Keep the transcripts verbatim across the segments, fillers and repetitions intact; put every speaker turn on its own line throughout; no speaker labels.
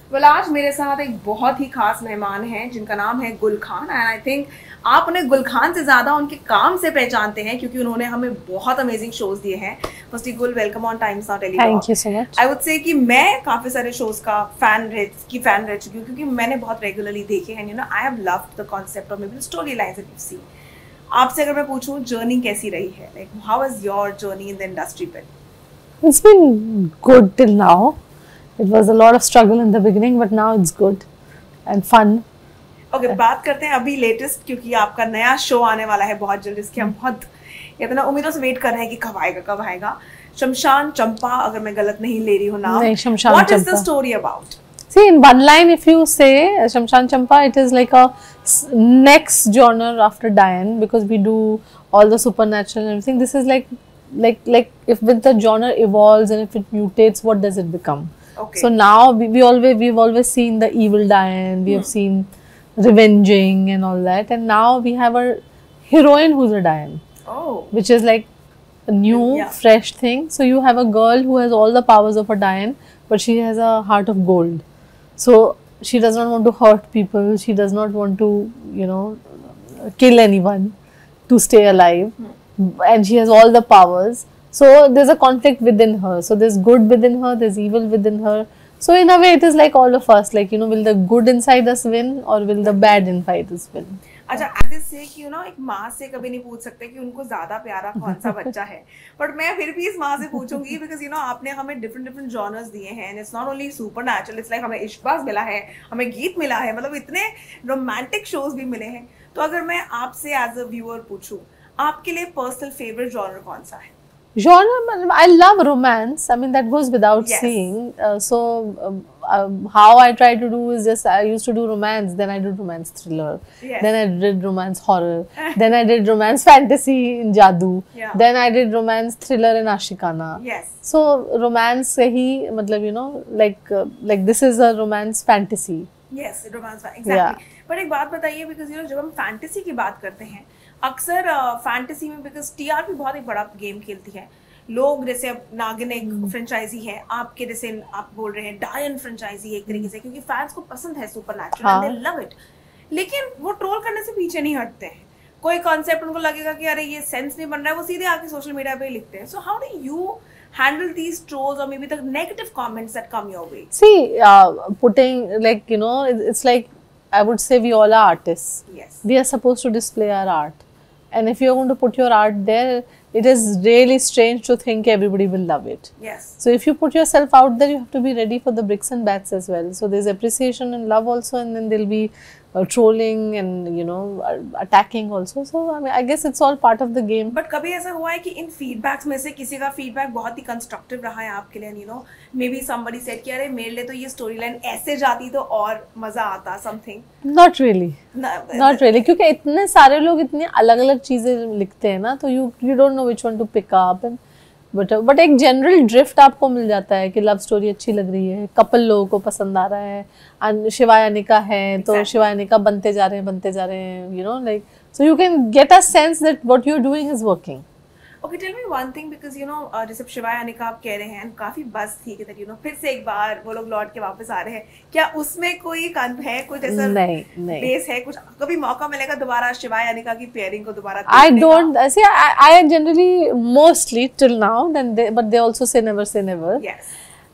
well, आज मेरे साथ एक बहुत ही खास मेहमान हैं जिनका नाम है गुल खान एंड आई थिंक आप उन्हें गुल खान से ज़्यादा उनके काम से पहचानते हैं क्योंकि उन्होंने हमें बहुत अमेजिंग शोज दिए हैं। Firstly Gul, welcome on Times Now teletalk.
Thank you so much.
I would say कि मैं काफ़ी सारे शोज का फैन रह की फैन रह चुकी हूँ क्योंकि मैंने बहुत रेगुलरली देखे हैं। You know I have loved the concept और maybe story lines that you see. आपसे अगर मैं पूछूं जर्नी कैसी रही है, like how was your journey in the industry पे?
It's been good till now. It was a lot of struggle in the beginning, but now it's good and fun.
Okay okay, बात करते हैं अभी latest, क्योंकि आपका नया show आने वाला है बहुत जल्द, इसके हम बहुत इतना उम्मीदों से वेट कर रहे हैं कि कब आएगा कब आएगा। शमशान चंपा, अगर मैं गलत नहीं ले रही हूँ नाम।
नहीं, शमशान
What
Champa.
is the story about?
See, in one line, if you say Shamshan Champa, it is like a next genre after Diane, because we do all the supernatural and everything. This is like, like, like if with the genre evolves and if it mutates, what does it become?
Okay.
So now we, we always we've always seen the evil Diane, we hmm. have seen revenging and all that, and now we have a heroine who's a Diane.
Oh.
Which is like a new, yeah. fresh thing. So you have a girl who has all the powers of a Diane, but she has a heart of gold. So she does not want to hurt people. She does not want to, you know, kill anyone to stay alive. Hmm. And she has all the powers. So there's a conflict within her. So there's good within her, there's evil within her. So in a way, it is like all of us. Like, you know, will the good inside us win or will the bad inside us win?
अच्छा, as से कि you know एक माँ से कभी नहीं पूछ सकते कि उनको ज्यादा प्यारा कौन सा बच्चा है, बट मैं फिर भी इस माँ से पूछूंगी बिकॉज यू नो आपने हमें डिफरेंट डिफरेंट जॉनर्स दिए हैं and it's not only supernatural, it's like हमें इश्कबाज मिला है, हमें गीत मिला है, मतलब इतने रोमांटिक शोज भी मिले हैं। तो अगर मैं आपसे एज अ व्यूअर पूछूं, आपके लिए पर्सनल फेवरेट जॉनर कौन सा है?
Genre, I love romance. I mean, that goes without yes. saying. Uh, so, um, um, how I try to do is just, I used to do romance, then I did romance thriller, yes. then I did romance horror, then I did romance fantasy in Jadoo, yeah. then I did romance thriller in Ashikana.
Yes.
So, romance se hi, matlab, you know, like, uh, like this is a romance fantasy.
Yes, romance, exactly. Yeah. But एक बात बताइए, because you know, जब हम fantasy की बात करते हैं, अक्सर फैंटेसी में बिकॉज टीआरपी बहुत एक बड़ा गेम खेलती है। लोग जैसे अब नागिन एक फ्रेंचाइजी है, आपके जैसे आप बोल रहे हैं डायन फ्रेंचाइजी एक तरीके से, क्योंकि फैंस को पसंद है supernatural and they love it, लेकिन वो ट्रोल करने से पीछे नहीं हटते हैं। कोई कॉन्सेप्ट उनको लगेगा कि अरे ये सेंस नहीं बन रहा है, वो सीधे आके सोशल मीडिया पे लिखते हैं। So how do you handle these trolls or maybe the negative comments that come your way?
See, uh, putting like, you know, it's like, I would say we all are artists.
Yes.
We are supposed to display our art. And if you're going to put your art there, it is really strange to think everybody will love it.
Yes.
So if you put yourself out there, you have to be ready for the bricks and bats as well. So there's appreciation and love also, and then there'll be uh, trolling and, you know, uh, attacking also. So I mean, I guess it's all part of the game.
But कभी ऐसा हुआ है कि इन feedbacks में से किसी का feedback बहुत ही constructive रहा है आपके लिए? You know, maybe somebody said कि अरे मेरे लिए तो ये storyline ऐसे जाती तो और मजा आता, something.
Not really. No, Not really. क्योंकि इतने सारे लोग इतनी अलग-अलग चीजें लिखते हैं ना, तो you you don't know which one to pick up and but but एक जनरल ड्रिफ्ट आपको मिल जाता है कि लव स्टोरी अच्छी लग रही है, कपल लोगों को पसंद आ रहा है, शिवाय अनिका है तो शिवाय अनिका बनते जा रहे हैं बनते जा रहे हैं, you know, like so you can get a sense that what you are doing is working.
Okay, tell me one thing, because you know जैसे शिवाय अनिका आप कह रहे हैं, काफी बस थी कि दैट यू नो फिर से एक बार वो लोग लौट के वापस आ रहे हैं, क्या उसमें कोई कान है, कुछ ऐसा
नहीं नहीं
बेस है, कुछ कभी मौका मिलेगा दोबारा शिवाय अनिका की पेयरिंग को दोबारा?
I don't see, I generally mostly till now then but they also say never say never,
yes,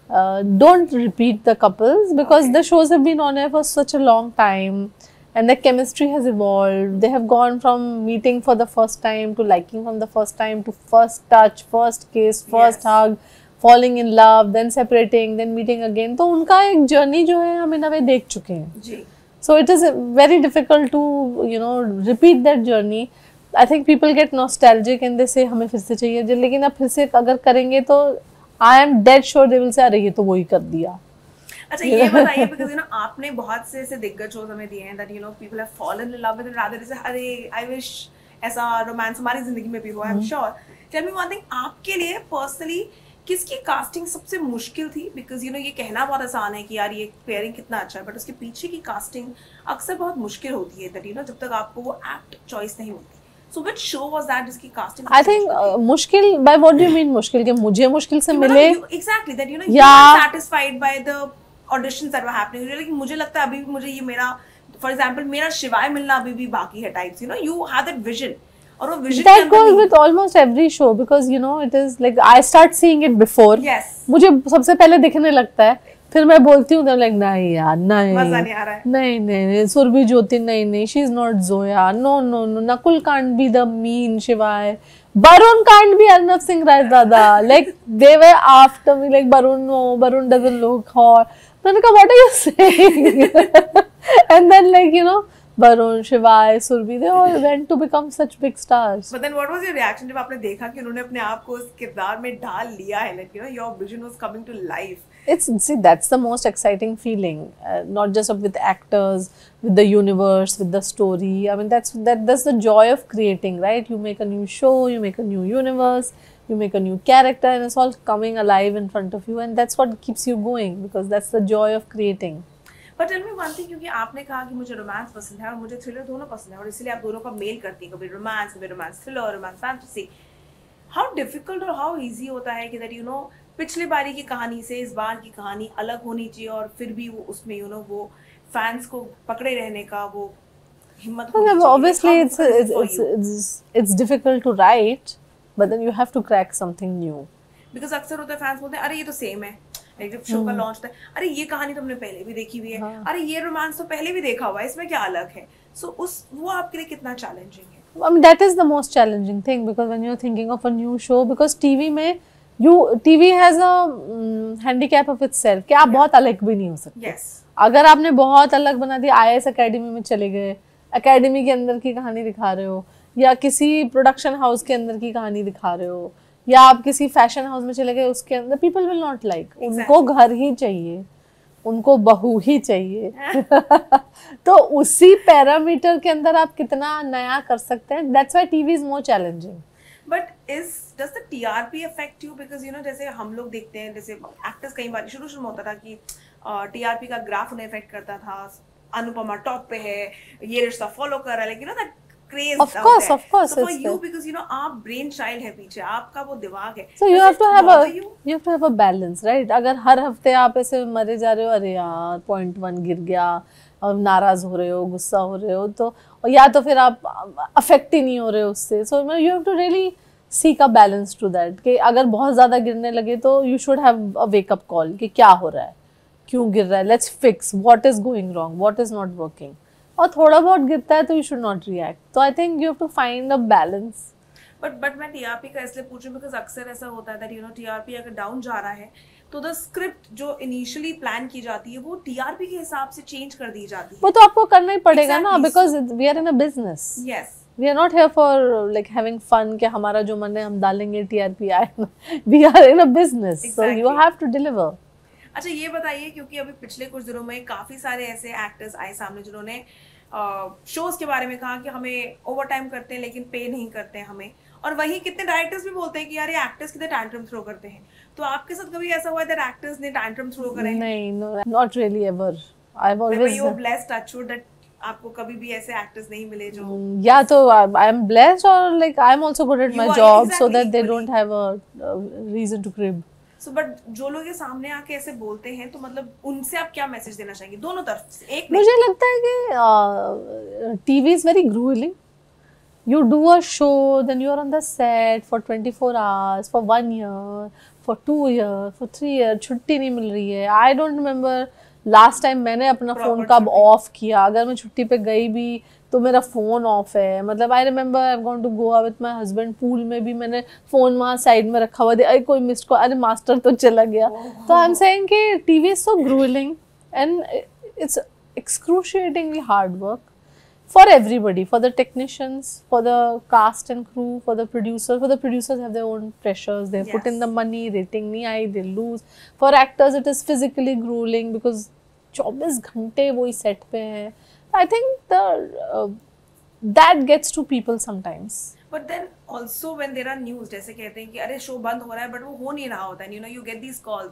don't repeat the couples because the shows have been on air for such a long time and the chemistry has evolved. They have gone from meeting for the first time to liking from the first time to first touch, first kiss, first yes. hug, falling in love, then separating, then meeting again. तो उनका एक journey जो है हम इन away देख चुके हैं
जी.
So it is very difficult to, you know, repeat that journey. I think people get nostalgic and they say हमें फिर से चाहिए, लेकिन अब फिर से अगर करेंगे तो I am dead sure they will say अरे ये तो वही कर दिया।
अच्छा, ये बताइए, बिकॉज़ यू नो आपने बहुत से ऐसे दिग्गज शोज हमें दिए हैं that you know people have fallen in love with rather जैसे अरे आई विश ऐसा रोमांस हमारी जिंदगी में भी हुआ, I am sure. Tell me one thing, आपके लिए पर्सनली किसकी कास्टिंग सबसे मुश्किल थी? बिकॉज यू नो ये कहना बहुत आसान है कि यार ये पेयरिंग कितना अच्छा है, बट उसके पीछे की कास्टिंग अक्सर बहुत मुश्किल होती है दैट यू नो जब तक आपको वो एक्ट चॉइस नहीं होती। So which show was that जिसकी casting?
I think uh, मुश्किल, by what do you mean मुश्किल? कि मुझे मुश्किल से मिले?
Exactly, that you know
yeah.
you are satisfied by the auditions that were happening, लेकिन मुझे लगता है अभी भी मुझे ये मेरा फॉर एग्जांपल मेरा शिवाय मिलना अभी भी बाकी है types, you know you have that vision, और वो vision
that goes with almost every show because you know it is like I start seeing it before.
yes
मुझे सबसे पहले दिखने लगता है, फिर मैं बोलती हूँ लाइक नहीं यार नहीं
मजा नहीं आ रहा है,
नहीं नहीं नहीं सुरभि ज्योति नहीं नहीं she is not Zoya, no no no Nakul can't be the mean Shivaay, Barun can't be Arnav Singh Rai Dada. Like they were after me, like Barun, no, Barun doesn't look hot. मैंने कहा what are you saying? And then like you know Barun, Shivai, Surbhi, they all went to become such big stars.
But then what was your reaction जब आपने देखा कि उन्होंने अपने आप को उस किरदार में ढाल लिया है, like you know your vision was coming to life.
It's see that's the most exciting feeling, uh, not just with actors, with the universe, with the story. I mean that's that that's the joy of creating, right? You make a new show, you make a new universe, you make a new character, and it's all coming alive in front of you, and that's what keeps you going because that's the joy of creating.
But tell me one thing, क्योंकि आपने कहा कि मुझे romance पसंद है और मुझे thriller दोनों पसंद है और इसलिए आप दोनों का मेल करती हैं, कभी रोमांस कभी romance thriller romance fantasy, how difficult और हाउ इजी होता है कि दैट यू नो पिछले बारी की कहानी से इस बार की कहानी अलग होनी चाहिए और फिर भी वो उसमें यू नो वो फैंस को पकड़े रहने का वो हिम्मत होनी चाहिए.
Obviously it's it's it's it's it's difficult to write, but then you have to crack something new.
Because अक्सर होता है फैंस बोलते हैं अरे ये तो सेम है, जब शो का लॉन्च था अरे ये कहानी तुमने पहले भी देखी हुई है, हाँ. अरे ये रोमांस तो पहले भी देखा हुआ है, इसमें क्या अलग है. सो so, उस वो आपके लिए कितना चैलेंजिंग है?
I mean that is the most challenging thing because when you're thinking of a new show, because T V में you T V has a um, handicap of itself कि आप yeah. बहुत अलग भी नहीं हो सकते.
yes.
अगर आपने बहुत अलग बना दिया, आई ए एस अकेडमी में चले गए, अकेडमी के अंदर की कहानी दिखा रहे हो या किसी प्रोडक्शन हाउस के अंदर की कहानी दिखा रहे हो या आप किसी फैशन हाउस में चले गए, उसके अंदर पीपल विल नॉट लाइक, उनको घर ही चाहिए, उनको बहू ही चाहिए. तो उसी पैरामीटर के अंदर आप कितना नया कर सकते हैं, that's why TV is more challenging.
But is does the TRP affect you? Because you know जैसे हम लोग देखते हैं, जैसे एक्टर्स कई बार शुरू शुरू में होता था कि टीआरपी का ग्राफ उन्हें अफेक्ट करता था, अनुपमा टॉप पे है, ये रिश्ता फॉलो कर रहा है, लेकिन you know that craze
of course of course
so for you because you know आप brain child है पीछे, आपका वो दिमाग है,
so you have to have a you? you have to have a balance, right? अगर हर हफ्ते आप ऐसे मरे जा रहे हो, अरे यार पॉइंट वन गिर गया और नाराज हो रहे हो, गुस्सा हो रहे हो, तो या तो फिर आप अफेक्ट ही नहीं हो रहे हो उससे. so you have to really seek a balance to that कि अगर बहुत ज़्यादा गिरने लगे तो you should have a wake up call कि क्या हो रहा है, क्यों गिर रहा है, let's fix what is going wrong, what is not working. और थोड़ा बहुत गिरता है तो यू शुड नॉट रिएक्ट. तो I think you have to find a balance.
But but मैं टीआरपी का इसलिए पूछ रही हूं बिकॉज अक्सर ऐसा होता है दैट यू नो टीआरपी अगर डाउन जा रहा है तो द स्क्रिप्ट जो इनिशियली प्लान की जाती है वो टीआरपी के हिसाब से चेंज कर दी जाती है.
वो तो आपको करना ही पड़ेगा ना, because we are in a business.
Yes,
we are not here for like having fun कि हमारा जो मन है हम डालेंगे टीआरपी आए. We are in a business, so you have to deliver.
अच्छा ये बताइए, क्योंकि अभी पिछले कुछ दिनों में काफी सारे ऐसे एक्टर्स आए सामने जिन्होंने शोज uh, के बारे में कहा कि हमें ओवर टाइम करते हैं लेकिन पे नहीं करते हैं हमें, और वहीं कितने डायरेक्टर्स भी बोलते हैं कि यार ये एक्टर्स कितने टैंट्रम थ्रो करते हैं. तो आपके साथ कभी ऐसा हुआ है दैट एक्टर्स ने टैंट्रम थ्रो करे?
नहीं, no not really ever. I have always
you are blessed, touch wood, that आपको कभी भी ऐसे एक्टर्स नहीं मिले जो
या तो आई एम ब्लेस्ड और like I am also good at my job so that they don't have a reason to crib.
So but जो लोग ये सामने आके ऐसे बोलते हैं तो मतलब उनसे आप क्या मैसेज देना चाहेंगे दोनों तरफ से? एक
मुझे लगता है कि TV is very gruelling. You do a show, then you are on the set for twenty-four hours, for one year, for two years, for three years. छुट्टी नहीं मिल रही है. I don't remember last time मैंने अपना phone कब of किया. अगर मैं छुट्टी पे गई भी तो मेरा फ़ोन ऑफ है. मतलब I remember I have gone to Goa with my husband, pool में भी मैंने फ़ोन वहाँ साइड में रखा हुआ था. अरे कोई मिस्ड कॉल, अरे मास्टर तो चला गया. तो आई एम सेइंग कि TV is so gruelling and it's excruciatingly hard work for everybody, for the technicians, for the cast and crew, for the producers. For the producers have their own pressures. They yes. put in the money, rating nahi aayi, they lose. For actors, it is physically grueling because twenty-four घंटे वही set पे हैं. I think the uh, that gets to people sometimes.
But then also when there are news, जैसे कहते हैं कि अरे show बंद हो रहा है, but वो हो नहीं रहा होता है. You know, you get these calls because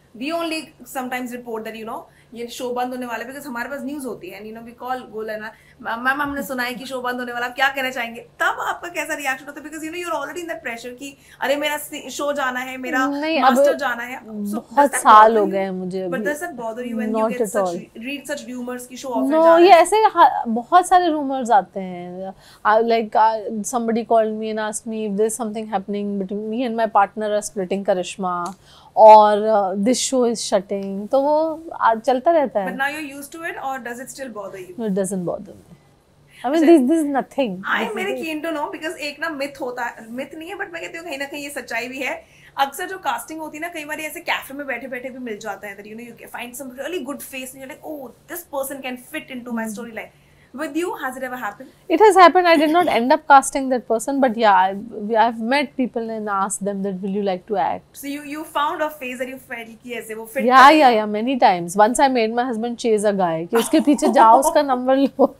we only sometimes report that, you know, ये शो बंद होने वाला है, बिकॉज हमारे पास न्यूज होती है, you know we call goal है ना, मैम हमने सुना है कि शो बंद होने वाला, आप क्या कहना चाहेंगे? तब आपका कैसा रिएक्शन होता है? Because you know you are already in that pressure कि अरे मेरा शो जाना है, मेरा मास्टर जाना है,
बहुत साल हो गए मुझे,
but does that bother you when you get such read such rumours कि शो ऑफ
है? नो, ये ऐसे बहुत सारे रूमर्स आते हैं, like somebody called me and asked me if there's something happening between me and my partner are splitting Karishma, और this show is shutting, तो वो आज चलता रहता है.
But now you're used to it, or does it still bother you?
No, it doesn't bother me. I mean, this this is nothing.
I am very keen to know, because एक ना myth होता है, myth नहीं है, but मैं कहती हूँ कहीं ना कहीं ये सच्चाई भी है. अक्सर जो कास्टिंग होती है ना, कई बार ऐसे कैफे में बैठे बैठे भी मिल जाता है, that you know you find some really good face and you're like, oh, this person can fit into my storyline. With you, has it ever happened?
It has happened. I did not end up casting that person, but yeah, I, I've met people and asked them that will you like to act.
So you you found a face that you felt कि ऐसे वो fit.
Yeah, yeah, yeah. Many times. Once I made my husband chase a guy कि उसके पीछे जाओ, उसका number low.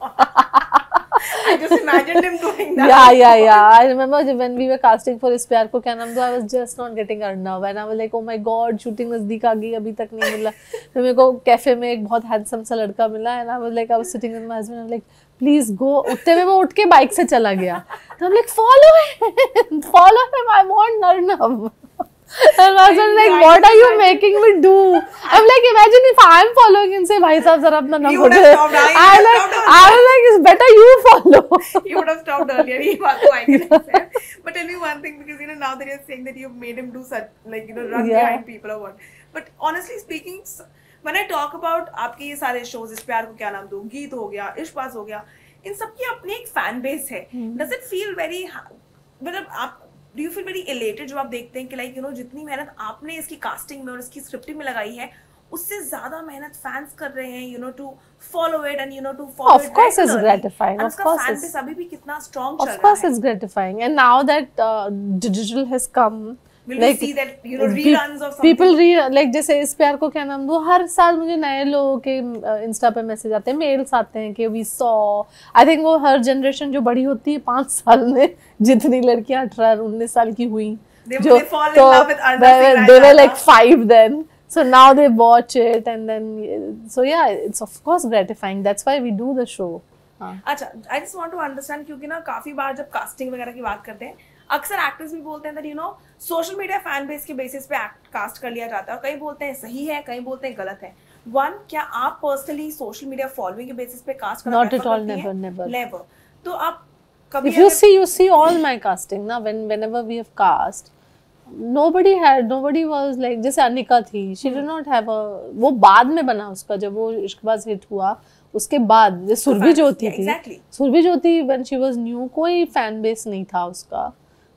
I just imagined him doing that.
Yeah, yeah, yeah. I remember when we were casting for इस प्यार को क्या नाम दो, I was just not getting Arnav, and I was like, oh my god, shooting नजदीक आ गई, अभी तक नहीं मिला. फिर मेरे को कैफे में एक बहुत handsome सा लड़का मिला, and I was like, I was sitting with my husband, I was like, please go. उठते में वो उठ के बाइक से चला गया. तो I'm like, follow him, follow him, I want Arnav. And I was like, what are you making me do? I'm like, imagine if I'm following and say, भाई साहब जरा अपना
number they. I
like, I was like, it's better you follow.
You would have stopped earlier. ये बात तो I can accept. But tell me one thing, because you know now that you're saying that you've made him do such, like, you know, run yeah. behind people or what. But honestly speaking, when I talk about आपके ये सारे shows, इस प्यार को क्या नाम दूँ, गीत हो गया, इश्क-बाज़ हो गया, इन सब की अपनी एक fan base है. Does it feel very, मतलब आप Do you feel very elated जब आप देखते हैं कि like you know जितनी मेहनत आपने इसकी कास्टिंग में और इसकी स्क्रिप्टिंग में लगाई है, उससे ज्यादा मेहनत फैंस कर रहे हैं, you know, to follow it and you know to follow
it. Of course it's gratifying. Of course
fan base अभी भी कितना strong चल रहा है.
Of course it's gratifying. And now that uh, digital has come,
will like, we see that you know reruns of something?
People re like जैसे इस प्यार को क्या नाम दो, हर साल मुझे नए लोगों के इंस्टा पे मैसेज आते हैं, मेल्स आते हैं कि we saw. I think वो हर जनरेशन जो बड़ी होती है पाँच साल में, जितनी लड़कियां अठारह उन्नीस साल की हुई, जो तो they were like five then. So now they watch it and then so yeah, it's of course gratifying. That's why we do the show.
अच्छा, I just want to understand, क्योंकि ना काफी बार जब कास्टिंग वगैरह की बात करते हैं, अक्सर एक्टर्स भी बोलते हैं that you know social media fan base के बेसिस पे कास्ट कर लिया जाता है, और कई बोलते हैं सही है, कई बोलते हैं गलत है. वन, क्या आप पर्सनली सोशल मीडिया फॉलोइंग के बेसिस पे कास्ट करना
प्रेफर करती हैं? Not at all, never, never.
Never. तो आप कभी
if you see you see all my casting ना, when whenever we have cast, nobody had nobody was like, जैसे अनिका थी, she did not have a, वो बाद में बना उसका, जब वो इश्कबाज़ हिट हुआ उसके बाद. जैसे सुरभि ज्योति थी, Surabhi Jyoti when she was new, कोई फैन बेस नहीं था उसका,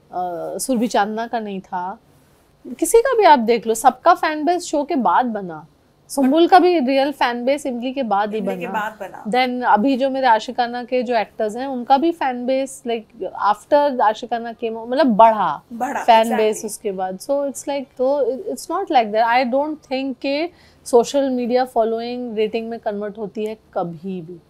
सुरभि चांदना का नहीं था, किसी का भी आप देख लो, सबका फैन बेस शो के बाद बना. सुम्बुल का भी रियल फैन बेस इमली के बाद ही बना. देन अभी जो मेरे आशिकाना के जो एक्टर्स हैं, उनका भी fan base like after Aashiqana के मतलब बढ़ा फैन बेस उसके बाद. सो इट्स लाइक, तो it's not like that. I don't think के सोशल मीडिया फॉलोइंग रेटिंग में कन्वर्ट होती है कभी भी.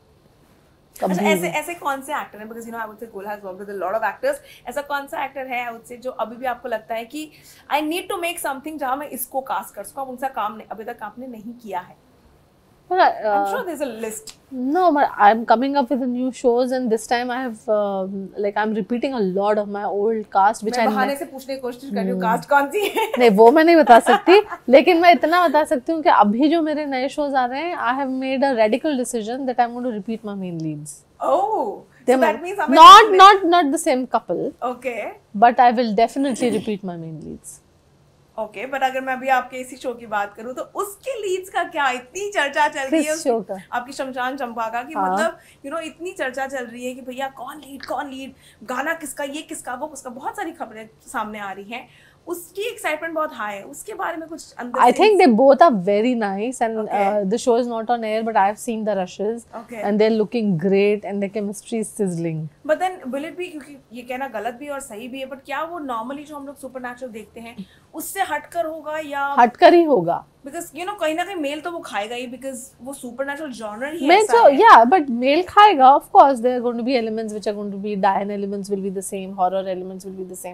अच्छा, ऐसे ऐसे कौन से एक्टर हैं, because you know I would say Gul has worked with a lot of actors, ऐसा कौन सा एक्टर है आई वुड से जो अभी भी आपको लगता है कि I need to make something जहां मैं इसको कास्ट कर सकूं, उनका काम नहीं अभी तक आपने नहीं किया है?
Well, uh,
I'm sure there's a list.
No, but I'm coming up with the new shows, and this time I have uh, like I'm repeating a lot of my old cast, which I
मैं बहाने से पूछने की कोशिश कर रही हूँ cast कौन सी है.
नहीं, वो मैं नहीं बता सकती, लेकिन मैं इतना बता सकती हूँ कि अभी जो मेरे नए shows आ रहे हैं, I have made a radical decision that I'm going to repeat my main leads.
Oh, so that means I'm
not not not the same couple.
Okay.
But I will definitely repeat my main leads.
Okay, but अगर मैं अभी आपके इसी show की बात करूं तो उसके लीड्स का क्या इतनी चर्चा चल रही है
शो का?
आपकी शमशान चंपा का, कि
हाँ.
मतलब यू नो इतनी चर्चा चल रही है कि भैया कौन लीड कौन लीड, गाना किसका, ये किसका, वो किसका, बहुत सारी खबरें सामने आ रही हैं. उसकी एक्साइटमेंट बहुत हाई है, उसके बारे में कुछ अंदर
I think they both are very nice and okay. uh, the show is not on air, but I have seen the rushes
okay.
and they're looking great and their chemistry is sizzling.
But then will it be, क्योंकि ये कहना गलत भी और सही भी है, but क्या वो नॉर्मली जो हम लोग सुपरनैचुरल देखते हैं उससे हटकर होगा या
हटकर ही होगा?
Because you know कहीं ना कहीं मेल तो वो खाएगा ही, because वो सुपरनैचुरल जॉनर ही
ऐसा है. Yeah, but मेल खाएगा, of course there are going to be elements which are going to be, Diane elements will be the same, horror elements will be the same.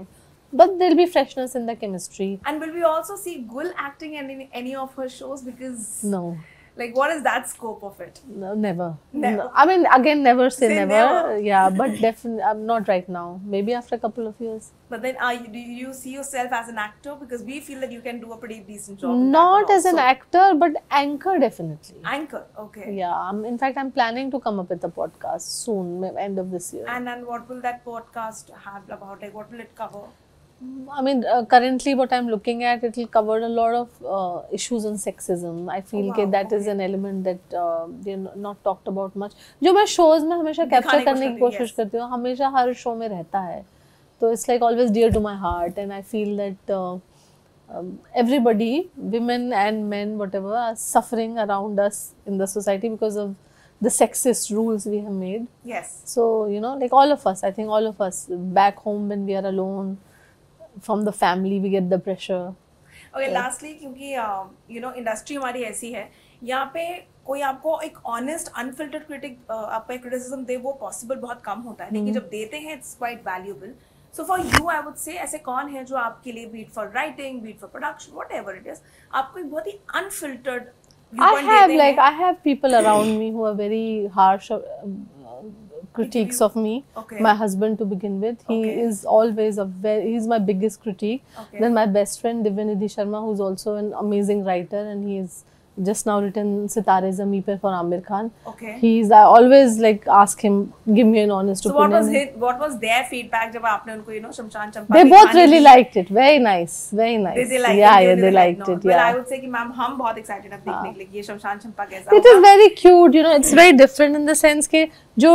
but there'll be freshness in the chemistry.
And will we also see Gul acting in any, any of her shows? Because
No,
like, what is that scope of it?
no, never.
Never.
No. I mean, again, never say,
Say
never.
never.
Yeah, but definitely, I'm not right now. Maybe after a couple of years.
But then, are you, do you see yourself as an actor? Because we feel that you can do a pretty decent job. with that
Not
one
as an
also.
actor, but anchor definitely.
Anchor, okay.
Yeah, um, in fact, I'm planning to come up with a podcast soon, may- end of this year.
And then what will that podcast have about? Like, what will it cover?
I mean, uh, currently what I'm looking at, it will cover a lot of uh, issues on sexism. I feel
Oh,
that
wow,
that is
okay.
an element that uh, they're not talked about much. जो मैं shows में हमेशा capture
दिखाने की
करने की
कोशिश
कोशिश करती हूँ, हमेशा हर show में रहता है. So it's like always dear to my heart, and I feel that uh, um, everybody, women and men, whatever, are suffering around us in the society because of the sexist rules we have made.
Yes.
So, you know, like all of us, I think all of us, back home when we are alone, from the family we get the pressure.
Okay, lastly, क्योंकि you know industry हमारी ऐसी है, यहाँ पे कोई आपको एक honest unfiltered critic आपका एक क्रिटिसिज्म दे, वो पॉसिबल बहुत कम होता है, लेकिन जब देते हैं it's quite valuable. So for you I would say ऐसे कौन है जो आपके लिए, beat for writing, beat for production, whatever it is, आपको एक बहुत ही unfiltered
I have like I have people around me who are very harsh uh, critiques of me.
Okay.
My husband to begin with, he
Okay.
is always a very, he's my biggest critique.
Okay.
Then my best friend Divyanidhi Sharma, who's also an amazing writer, and he is just now written Sitare Zameen Par for Aamir Khan.
Okay.
He's I always like ask him, give me an honest
So what
opinion.
was his, what was their feedback जब आपने उनको you know Shamshaan Champa
They
की
both
कहानी
really
दी?
liked it. Very nice, very nice.
They, they liked
yeah,
it.
yeah, they
like,
liked
no.
it.
Well,
Yeah.
I would say कि ma'am हम बहुत excited हैं देखने के लिए कि ये शमशान चंपा कैसा
It is very cute, you know. It's very different in the sense कि जो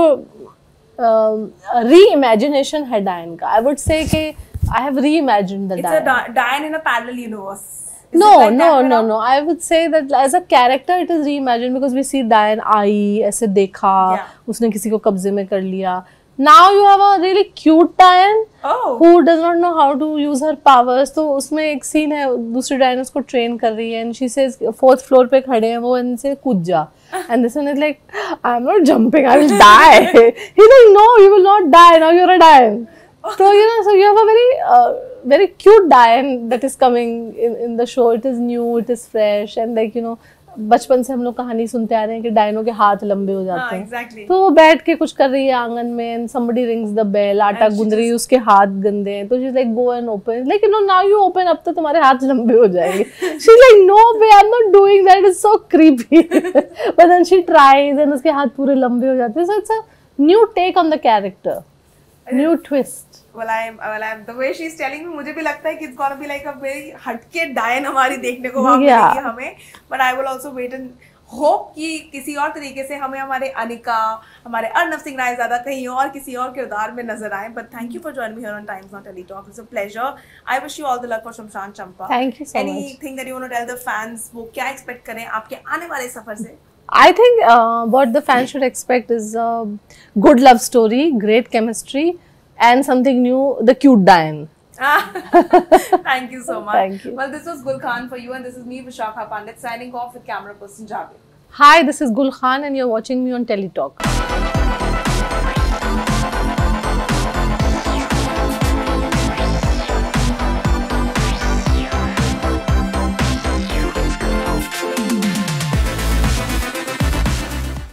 um, reimagination है Diane का. I would say कि I have reimagined the
It's
Diane.
a Di- Diane in a parallel universe. Is
No,
it like
no,
that,
no,
Mira?
no. I would say that as a character, it is reimagined because we see Diane आई, ऐसे देखा,
Yeah.
उसने किसी को कब्जे में कर लिया. Now you have a really cute Diane
Oh.
who does not know how to use her powers. तो उसमें एक सीन है, दूसरी Diane उसको ट्रेन कर रही है, and she says fourth floor पे खड़े हैं वो, इनसे कूद जा. And this one is like, I'm not jumping, I will die. He's like, no, you will not die. Now you're a Diane. So you know, so you have a very, uh, very cute Diane that is coming in in the show. It is new, it is fresh, and like you know, बचपन से हम लोग कहानी सुनते आ रहे हैं कि डायनों के हाथ लंबे हो जाते
हाँ,
हैं.
exactly.
तो वो बैठ के कुछ कर रही है आंगन में, and somebody rings the bell, आटा
And she
गूंद रही है,
just-
उसके हाथ गंदे हैं, तो she's like go and open. Like you know, now you open, अब तो तुम्हारे हाथ लंबे हो जाएंगे. She's like no way, I'm not doing that. It's so creepy. But then she tries, and उसके हाथ पूरे लंबे हो जाते हैं. So it's a new take on the character, new twist.
Well, I'm, well, I'm, the way she's telling me, मुझे भी लगता है कि it's gonna be like a very हटके Diane हमारी देखने को वहाँ
Yeah.
मिलेगी हमें. But I will also wait and hope कि किसी और तरीके से हमें हमारे अनिका, हमारे अर्नव सिंह रायज़ादा कहीं और किसी और किरदार में नजर आए. But thank you for joining me here on Times Now Tele Talk. It's a pleasure. I wish you all the luck for शमशान चंपा.
Thank you so much.
Anything that you want to tell the fans, वो क्या expect करें आपके आने वाले सफर से?
I think uh, what the fans should expect is a good love story, great chemistry, and something new, the cute Diane.
Thank you so much.
Thank you.
Well, this was Gul Khan for you, and this is me, Vishakha Pandit, signing off with camera person Javed.
Hi, this is Gul Khan, and you're watching me on Teletalk.